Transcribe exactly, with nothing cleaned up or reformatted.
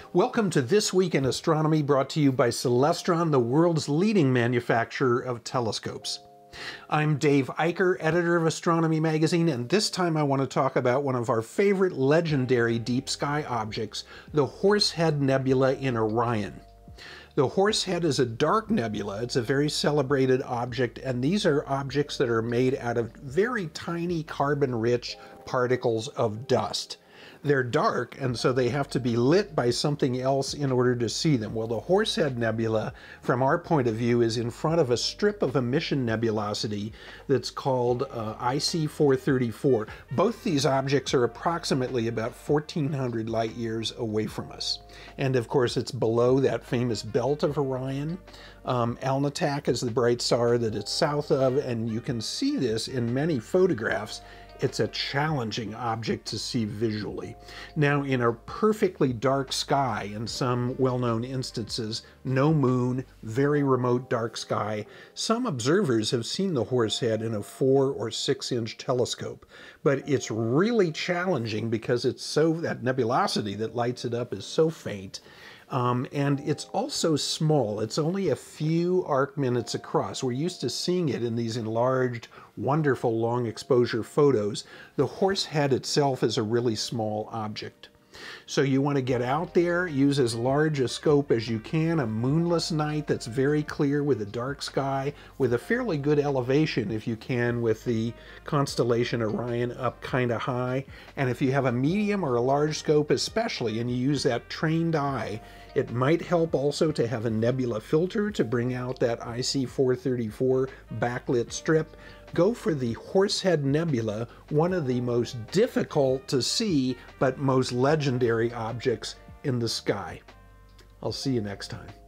Welcome to This Week in Astronomy, brought to you by Celestron, the world's leading manufacturer of telescopes. I'm Dave Eicher, editor of Astronomy magazine, and this time I want to talk about one of our favorite legendary deep sky objects, the Horsehead Nebula in Orion. The Horsehead is a dark nebula. It's a very celebrated object, and these are objects that are made out of very tiny carbon-rich particles of dust. They're dark, and so they have to be lit by something else in order to see them. Well, the Horsehead Nebula, from our point of view, is in front of a strip of emission nebulosity that's called uh, I C four thirty-four. Both these objects are approximately about fourteen hundred light years away from us. And of course, it's below that famous belt of Orion. Um, Alnitak is the bright star that it's south of, and you can see this in many photographs. It's a challenging object to see visually. Now, in a perfectly dark sky, in some well-known instances, no moon, very remote dark sky, some observers have seen the Horsehead in a four or six inch telescope. But it's really challenging because it's so, that nebulosity that lights it up is so faint. Um, and it's also small. It's only a few arc minutes across. We're used to seeing it in these enlarged, wonderful long exposure photos. The Horsehead itself is a really small object. So you want to get out there, use as large a scope as you can, a moonless night that's very clear with a dark sky, with a fairly good elevation if you can, with the constellation Orion up kind of high. And if you have a medium or a large scope especially, and you use that trained eye, it might help also to have a nebula filter to bring out that I C four thirty-four backlit strip. Go for the Horsehead Nebula, one of the most difficult to see but most legendary objects in the sky. I'll see you next time.